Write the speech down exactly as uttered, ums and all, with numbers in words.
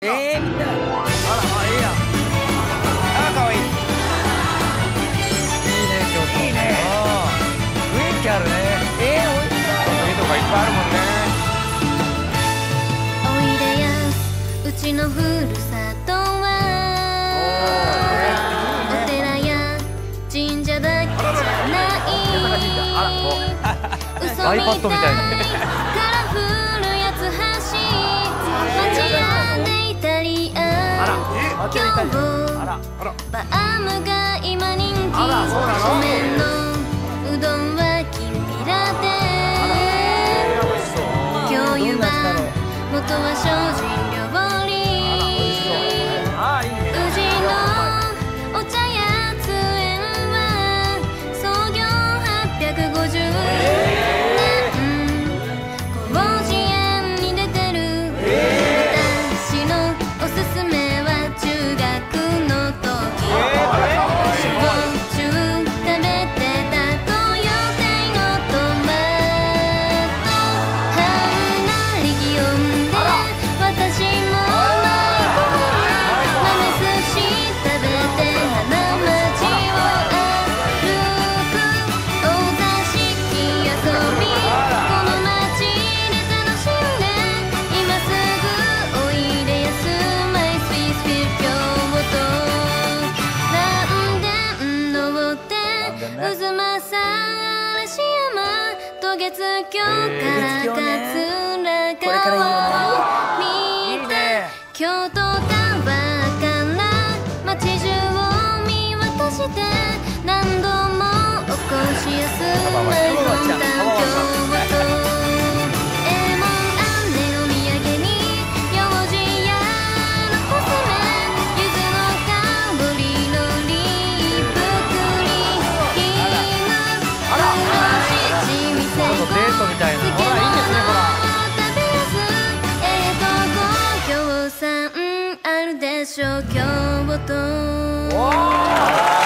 ええ、みんな。あら、あ、いいや。あ、可愛い。いいね、京都。いいね。雰囲気あるね。ええ、おいしそう。家とかいっぱいあるもんね。 おいでやうちのふるさとはお寺や神社だけじゃない嘘みたいカラフル八つ橋町屋でイタリア今日バームが今人気お麺のうどんはきんぴらで共有は元は精進料理宇治のお茶やつ園は創業はっぴゃくごじゅうねん広辞苑に出てる私のおすすめは中学の時しょっちゅう食べてた東洋亭のトマトはんなり気温で私も豆寿司食べて花街を歩くお座敷遊びこの街で楽しんで今すぐおいでやすマイスイスフィル京都南電登って渦政嵐山渡月橋から桂川を見て京都タワーから街中を見渡して何度も起こしやすマイホームタウン京都ええもんあんねお土産にようじやのコスメ柚子の香りのリップクリームうろしちみせこデートみたいな。ほら、いいですね、ほら。 食べやすええとこ京産あるでしょ京都。